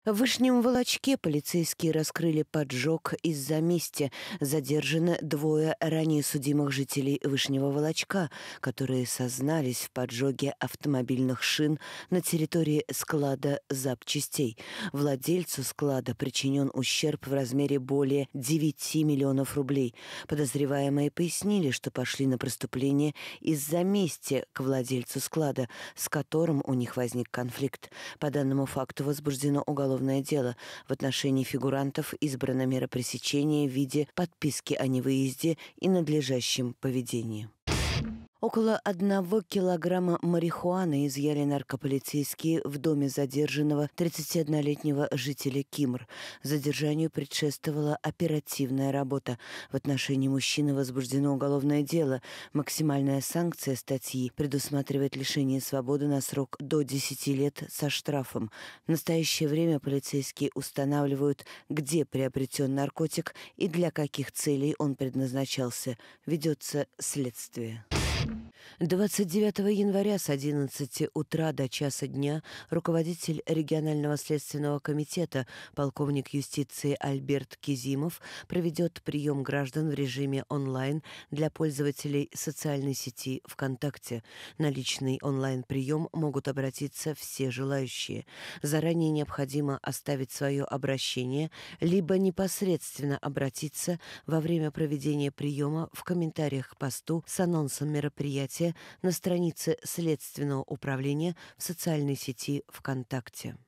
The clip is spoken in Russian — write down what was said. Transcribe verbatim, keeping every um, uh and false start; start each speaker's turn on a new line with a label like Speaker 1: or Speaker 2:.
Speaker 1: В Вышнем Волочке полицейские раскрыли поджог из-за мести. Задержаны двое ранее судимых жителей Вышнего Волочка, которые сознались в поджоге автомобильных шин на территории склада запчастей. Владельцу склада причинен ущерб в размере более девяти миллионов рублей. Подозреваемые пояснили, что пошли на преступление из-за мести к владельцу склада, с которым у них возник конфликт. По данному факту возбуждено уголовное дело. В отношении фигурантов избрана мера пресечения в виде подписки о невыезде и надлежащем поведении. Около одного килограмма марихуаны изъяли наркополицейские в доме задержанного тридцатиоднолетнего жителя Кимр. Задержанию предшествовала оперативная работа. В отношении мужчины возбуждено уголовное дело. Максимальная санкция статьи предусматривает лишение свободы на срок до десяти лет со штрафом. В настоящее время полицейские устанавливают, где приобретен наркотик и для каких целей он предназначался. Ведется следствие. двадцать девятого января с одиннадцати утра до часа дня руководитель регионального следственного комитета, полковник юстиции Альберт Кизимов, проведет прием граждан в режиме онлайн для пользователей социальной сети ВКонтакте. На личный онлайн-прием могут обратиться все желающие. Заранее необходимо оставить свое обращение, либо непосредственно обратиться во время проведения приема в комментариях к посту с анонсом мероприятия на странице Следственного управления в социальной сети ВКонтакте.